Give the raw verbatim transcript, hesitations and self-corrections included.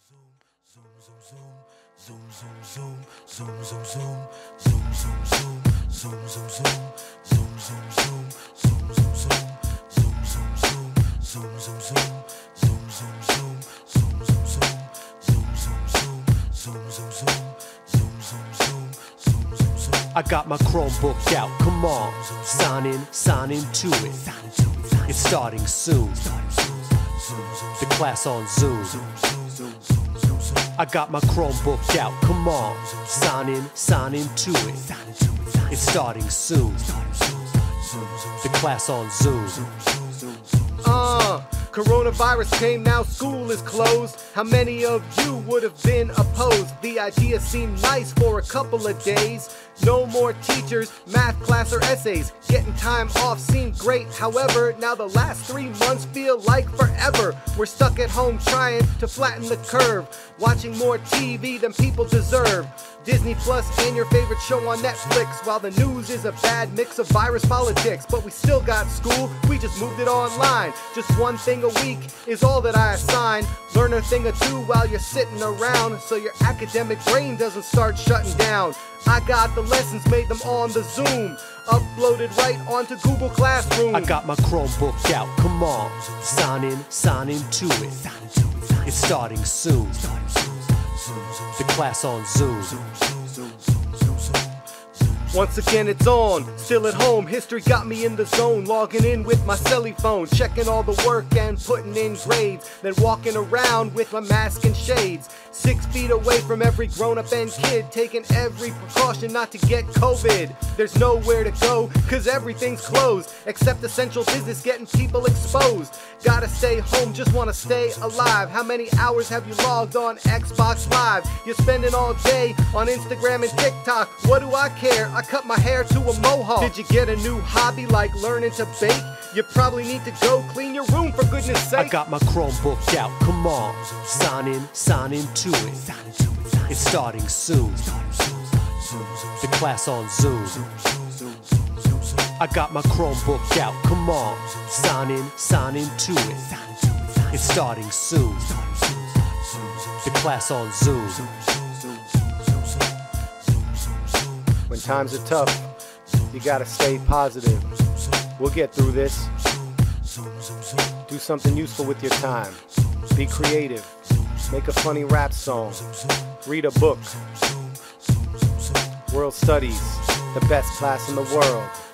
I got my Chromebook out, come on, sign in, sign into it. It's starting soon. The class on Zoom. I got my Chromebook out, come on, sign in, sign into it. It's starting soon. The class on Zoom. Uh, coronavirus came, now school is closed. How many of you would have been opposed? The idea seemed nice for a couple of days. No more teachers, math class or essays. Getting time off seemed great, however, now the last three months feel like forever. We're stuck at home trying to flatten the curve, watching more T V than people deserve. Disney Plus and your favorite show on Netflix, while the news is a bad mix of virus politics. But we still got school, we just moved it online. Just one thing a week is all that I assign. Learn a thing or two while you're sitting around, so your academic brain doesn't start shutting down. I got the lessons, made them on the Zoom, uploaded right onto Google Classroom. I got my Chromebook out, come on, sign in, sign into it. It's starting soon. The class on Zoom. Once again it's on, still at home, history got me in the zone. Logging in with my celly phone, checking all the work and putting in grades. Then walking around with my mask and shades. Six feet away from every grown-up and kid, taking every precaution not to get COVID. There's nowhere to go, cause everything's closed, except essential business getting people exposed. Gotta stay home, just wanna stay alive. How many hours have you logged on Xbox Live? You're spending all day on Instagram and TikTok. What do I care? I cut my hair to a mohawk. Did you get a new hobby like learning to bake? You probably need to go clean your room for goodness sake. I got my Chromebook out, come on, sign in, sign into it. It's starting soon. The class on Zoom. I got my Chromebook out, come on, sign in, sign into it. It's starting soon. The class on Zoom. When times are tough, you gotta stay positive. We'll get through this. Do something useful with your time. Be creative. Make a funny rap song. Read a book. World Studies, the best class in the world.